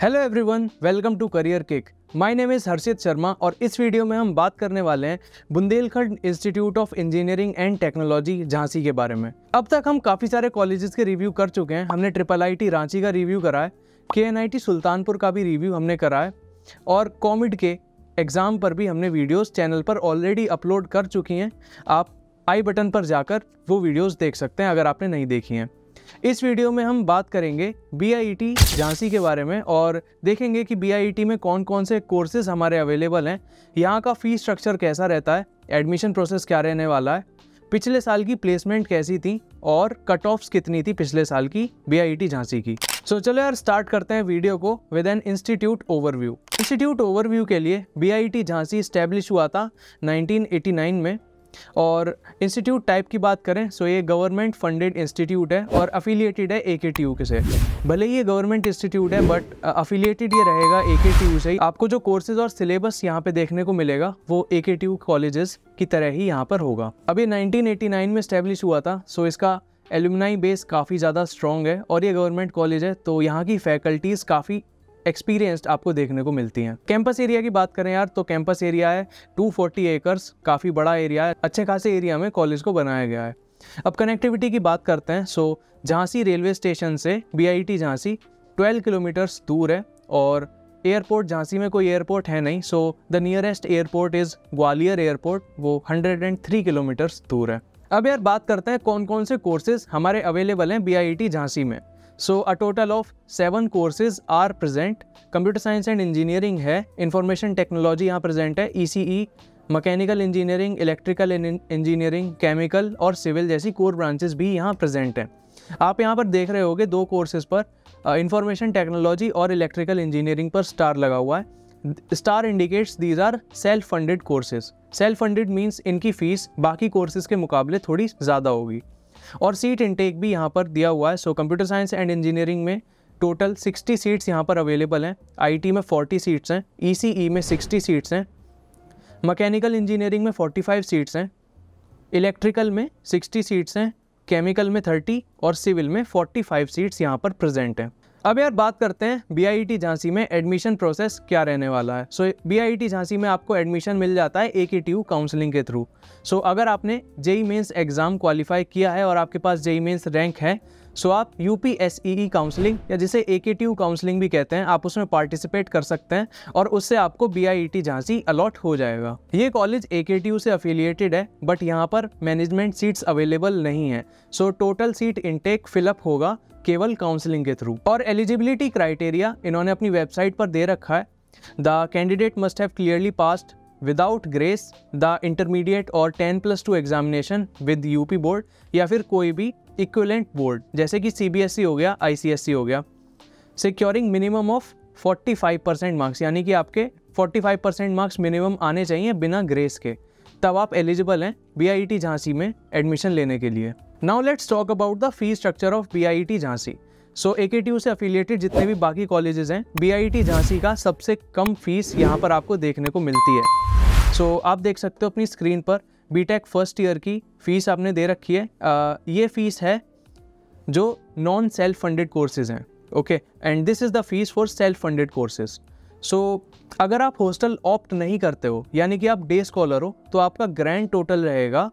Hello everyone, welcome to career kick. My name is Harshit Sharma और इस video में हम बात करने वाले हैं Bundelkhand institute of engineering and technology Jhansi के बारे में। अब तक हम काफ़ी सारे कॉलेजेस के रिव्यू कर चुके हैं। हमने IIIT रांची का रिव्यू करा है, KNIT सुल्तानपुर का भी रिव्यू हमने करा है और कॉमिड के एग्ज़ाम पर भी हमने वीडियोज़ चैनल पर ऑलरेडी अपलोड कर चुकी हैं। आप आई बटन पर जाकर वो वीडियोज़ देख सकते हैं अगर आपने नहीं देखी हैं। इस वीडियो में हम बात करेंगे BIET झांसी के बारे में और देखेंगे कि BIET में कौन कौन से कोर्सेज हमारे अवेलेबल हैं, यहाँ का फ़ीस स्ट्रक्चर कैसा रहता है, एडमिशन प्रोसेस क्या रहने वाला है, पिछले साल की प्लेसमेंट कैसी थी और कट ऑफ्स कितनी थी पिछले साल की BIET झांसी की। सो चलो यार स्टार्ट करते हैं वीडियो को with an institute overview. Institute overview के लिए BIET झांसी इस्टेब्लिश हुआ था 1989 में और इंस्टीट्यूट टाइप की बात करें सो ये गवर्नमेंट फंडेड इंस्टीट्यूट है और अफिलिएटेड है AKTU के से। भले ही ये गवर्नमेंट इंस्टीट्यूट है बट अफिलिएटेड ये रहेगा AKTU से ही। आपको जो कोर्सेज और सिलेबस यहाँ पे देखने को मिलेगा वो AKTU कॉलेजेस की तरह ही यहाँ पर होगा। अभी 1989 में इस्टेब्लिश हुआ था सो इसका एलुमनाई बेस काफ़ी ज़्यादा स्ट्रॉन्ग है और ये गवर्नमेंट कॉलेज है तो यहाँ की फैकल्टीज़ काफ़ी एक्सपीरियंस्ड आपको देखने को मिलती हैं। कैंपस एरिया की बात करें यार तो कैंपस एरिया है 240 एकर्स, काफ़ी बड़ा एरिया है। अच्छे खासे एरिया में कॉलेज को बनाया गया है। अब कनेक्टिविटी की बात करते हैं सो झांसी रेलवे स्टेशन से BIET झांसी 12 किलोमीटर्स दूर है और एयरपोर्ट झांसी में कोई एयरपोर्ट है नहीं so the nearest airport is Gwalior airport, वो 103 किलोमीटर्स दूर है। अब यार बात करते हैं कौन कौन से कोर्सेज हमारे अवेलेबल हैं BIET झांसी में। So a total of 7 courses are present. Computer science and engineering है, इंफॉर्मेशन टेक्नोलॉजी यहाँ प्रेजेंट है, ECE, mechanical engineering, electrical engineering, chemical और सिविल जैसी कोर ब्रांचेस भी यहाँ प्रेजेंट हैं। आप यहाँ पर देख रहे होगे 2 कोर्सेज पर इंफॉर्मेशन टेक्नोलॉजी और इलेक्ट्रिकल इंजीनियरिंग पर स्टार लगा हुआ है। Star indicates these are self funded courses. Self funded means इनकी फ़ीस बाकी कोर्सेज के मुकाबले थोड़ी ज़्यादा होगी और सीट इनटेक भी यहाँ पर दिया हुआ है। So computer science and engineering में टोटल 60 सीट्स यहाँ पर अवेलेबल हैं, IT में 40 सीट्स हैं, ECE में 60 सीट्स हैं, मैकेनिकल इंजीनियरिंग में 45 सीट्स हैं, इलेक्ट्रिकल में 60 सीट्स हैं, केमिकल में 30 और सिविल में 45 सीट्स यहाँ पर प्रेजेंट हैं। अब यार बात करते हैं BIET झांसी में एडमिशन प्रोसेस क्या रहने वाला है। सो BIET झांसी में आपको एडमिशन मिल जाता है AKTU काउंसलिंग के थ्रू। सो अगर आपने JEE मेंस एग्ज़ाम क्वालिफाई किया है और आपके पास JEE मेंस रैंक है सो आप UPSEE काउंसलिंग या जिसे AKTU काउंसलिंग भी कहते हैं, आप उसमें पार्टिसिपेट कर सकते हैं और उससे आपको BIET झांसी अलॉट हो जाएगा। ये कॉलेज AKTU से अफिलिएटेड है बट यहाँ पर मैनेजमेंट सीट्स अवेलेबल नहीं है। So total seat intake fill up होगा केवल काउंसलिंग के थ्रू। और एलिजिबिलिटी क्राइटेरिया इन्होंने अपनी वेबसाइट पर दे रखा है। The candidate must have clearly passed without grace the intermediate और 10+2 एग्जामिनेशन विद UP बोर्ड या फिर कोई भी इक्विवेलेंट बोर्ड जैसे कि CBSE हो गया, ICSE हो गया, सिक्योरिंग मिनिमम ऑफ 45% मार्क्स, यानी कि आपके 45% मार्क्स मिनिमम आने चाहिए बिना ग्रेस के, तब आप एलिजिबल हैं BIET झांसी में एडमिशन लेने के लिए। Now let's talk about the fee structure of BIET Jhansi. So AKTU से अफिलिएटेड जितने भी बाकी कॉलेजेस हैं, BIET झांसी का सबसे कम फीस यहाँ पर आपको देखने को मिलती है। सो आप देख सकते हो अपनी स्क्रीन पर BTech फर्स्ट ईयर की फ़ीस आपने दे रखी है। ये फ़ीस है जो नॉन सेल्फ फंडेड कोर्सेज हैं, okay, and this is the fees for self funded courses. So अगर आप हॉस्टल ऑप्ट नहीं करते हो यानी कि आप डे स्कॉलर हो तो आपका ग्रैंड टोटल रहेगा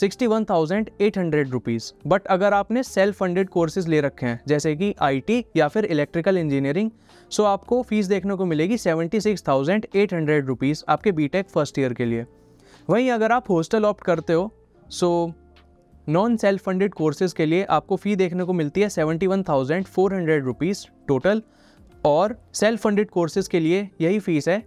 61,800 रुपीज़। बट अगर आपने सेल्फ फंडेड कोर्सेज ले रखे हैं जैसे कि IT या फिर इलेक्ट्रिकल इंजीनियरिंग सो आपको फ़ीस देखने को मिलेगी 76,800 रुपीज़ आपके BTech फर्स्ट ईयर के लिए। वहीं अगर आप हॉस्टल ऑप्ट करते हो so non self funded courses के लिए आपको फ़ी देखने को मिलती है 71,400 रुपीज़ टोटल और सेल्फ फंडेड कोर्सेज के लिए यही फ़ीस है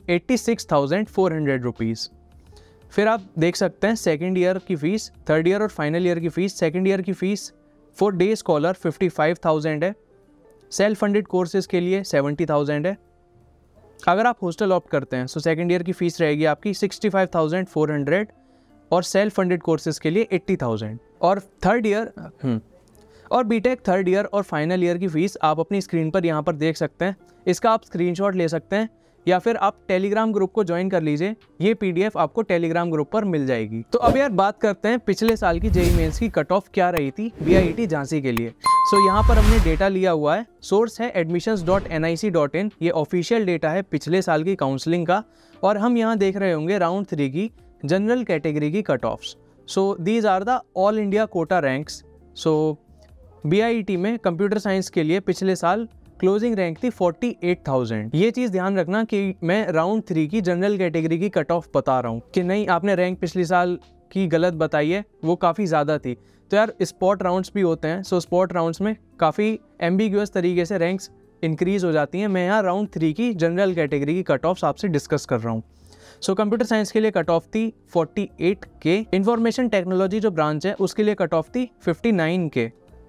86,400 रुपीज़। फिर आप देख सकते हैं सेकेंड ईयर की फ़ीस, थर्ड ईयर और फाइनल ईयर की फ़ीस। सेकेंड ईयर की फ़ीस फॉर डे स्कॉलर 55,000 है, सेल्फ फंडेड कोर्सेज के लिए 70,000 है। अगर आप हॉस्टल ऑप्ट करते हैं सो सेकेंड ईयर की फ़ीस रहेगी आपकी 65,400 और सेल्फ फंडेड कोर्सेज के लिए 80,000। और थर्ड ईयर और BTech थर्ड ईयर और फाइनल ईयर की फ़ीस आप अपनी स्क्रीन पर यहाँ पर देख सकते हैं। इसका आप स्क्रीनशॉट ले सकते हैं या फिर आप टेलीग्राम ग्रुप को ज्वाइन कर लीजिए, ये PDF आपको टेलीग्राम ग्रुप पर मिल जाएगी। तो अब यार बात करते हैं पिछले साल की JEE मेंस की कट ऑफ क्या रही थी BIET झांसी के लिए। सो यहाँ पर हमने डेटा लिया हुआ है, सोर्स है admissions.nic.in, ये ऑफिशियल डेटा है पिछले साल की काउंसलिंग का। और हम यहाँ देख रहे होंगे राउंड 3 की जनरल कैटेगरी की cut offs. So these are the all India quota ranks. So BIET में कंप्यूटर साइंस के लिए पिछले साल क्लोजिंग रैंक थी 48,000। ये चीज़ ध्यान रखना कि मैं राउंड 3 की जनरल कैटेगरी की कट ऑफ बता रहा हूँ कि नहीं आपने रैंक पिछले साल की गलत बताई है, वो काफ़ी ज़्यादा थी। तो यार स्पॉट राउंड्स भी होते हैं, सो स्पॉट राउंड्स में काफ़ी एम्बिग्यूअस तरीके से रैंक्स इंक्रीज हो जाती हैं। मैं यहाँ राउंड 3 की जनरल कैटेगरी की कट ऑफ्स आपसे डिस्कस कर रहा हूँ। सो कंप्यूटर साइंस के लिए कट ऑफ थी 48K। इंफॉर्मेशन टेक्नोलॉजी जो ब्रांच है उसके लिए कट ऑफ थी 59K।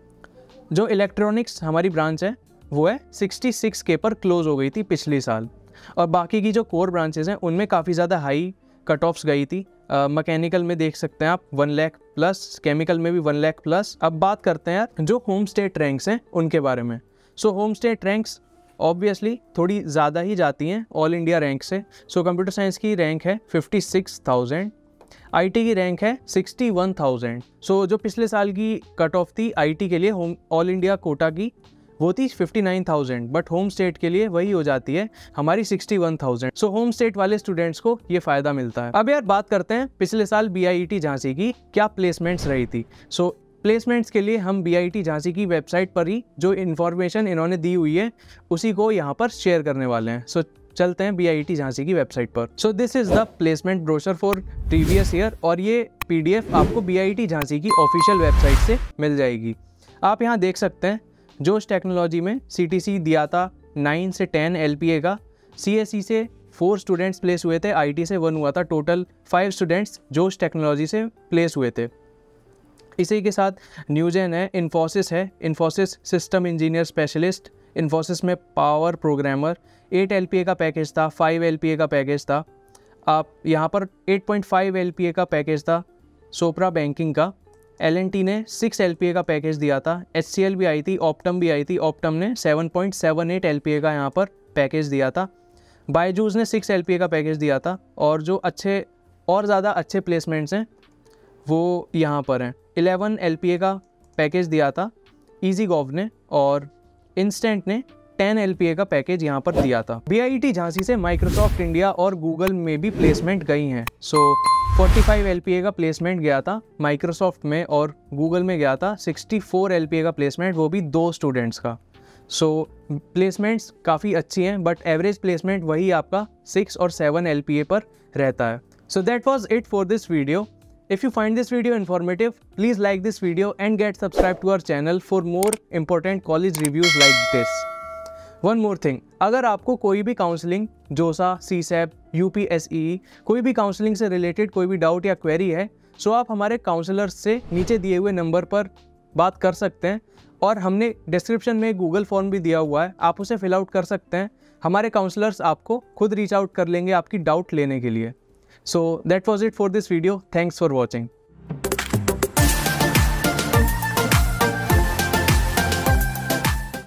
जो इलेक्ट्रॉनिक्स हमारी ब्रांच है वो है 66K पर क्लोज हो गई थी पिछले साल। और बाकी की जो कोर ब्रांचेस हैं उनमें काफ़ी ज़्यादा हाई कट ऑफ्स गई थी। मैकेनिकल में देख सकते हैं आप 1 लाख प्लस, केमिकल में भी 1 लाख प्लस। अब बात करते हैं यार जो होम स्टेट रैंक्स हैं उनके बारे में। So home state ranks obviously थोड़ी ज़्यादा ही जाती हैं ऑल इंडिया रैंक से। सो कंप्यूटर साइंस की रैंक है 56,000, IT की रैंक है 61,000। सो जो पिछले साल की कट ऑफ थी IT के लिए होम ऑल इंडिया कोटा की वो थी 59,000, बट होम स्टेट के लिए वही हो जाती है हमारी 61,000। सो होम स्टेट वाले स्टूडेंट्स को ये फ़ायदा मिलता है। अब यार बात करते हैं पिछले साल BIET झांसी की क्या प्लेसमेंट्स रही थी। सो प्लेसमेंट्स के लिए हम BIET झांसी की वेबसाइट पर ही जो इन्फॉर्मेशन इन्होंने दी हुई है उसी को यहाँ पर शेयर करने वाले हैं। सो चलते हैं BIET झांसी की वेबसाइट पर। So this is the placement brochure for previous year, और ये PDF आपको BIET झांसी की ऑफिशियल वेबसाइट से मिल जाएगी। आप यहाँ देख सकते हैं जोश टेक्नोलॉजी में CTC दिया था 9 से 10 LPA का, CSE से 4 स्टूडेंट्स प्लेस हुए थे, IT से 1 हुआ था, टोटल 5 स्टूडेंट्स जोश टेक्नोलॉजी से प्लेस हुए थे। इसी के साथ न्यूजेन है, इन्फोसिस है, Infosys system engineer specialist, Infosys में पावर प्रोग्रामर, 8 LPA का पैकेज था, 5 LPA का पैकेज था। आप यहाँ पर 8.5 LPA का पैकेज था सोप्रा बैंकिंग का। L&T ने 6 LPA का पैकेज दिया था, HCL भी आई थी, ऑप्टम भी आई थी, ऑप्टम ने 7.78 LPA का यहाँ पर पैकेज दिया था। बायजूस ने 6 LPA का पैकेज दिया था। और जो अच्छे और ज़्यादा अच्छे प्लेसमेंट्स हैं वो यहाँ पर हैं। 11 LPA का पैकेज दिया था EasyGov ने, और इंस्टेंट ने 10 LPA का पैकेज यहाँ पर दिया था। BIET झांसी से माइक्रोसॉफ्ट इंडिया और गूगल में भी प्लेसमेंट गई हैं। सो 45 LPA का प्लेसमेंट गया था माइक्रोसॉफ्ट में, और गूगल में गया था 64 LPA का प्लेसमेंट, वो भी 2 स्टूडेंट्स का। सो प्लेसमेंट्स काफ़ी अच्छी हैं, बट एवरेज प्लेसमेंट वही आपका 6 और 7 LPA पर रहता है। So that was it for this video. If you find this video informative, please like this video and get subscribed to our channel for more important college reviews like this. One more thing, अगर आपको कोई भी counselling जोसा, CSEP, UPSE कोई भी counselling से related कोई भी डाउट या क्वेरी है, सो आप हमारे काउंसलर्स से नीचे दिए हुए नंबर पर बात कर सकते हैं। और हमने डिस्क्रिप्शन में गूगल फॉर्म भी दिया हुआ है, आप उसे फिल आउट कर सकते हैं। हमारे काउंसलर्स आपको खुद रीच आउट कर लेंगे आपकी डाउट लेने के लिए। So that was it for this video. Thanks for watching.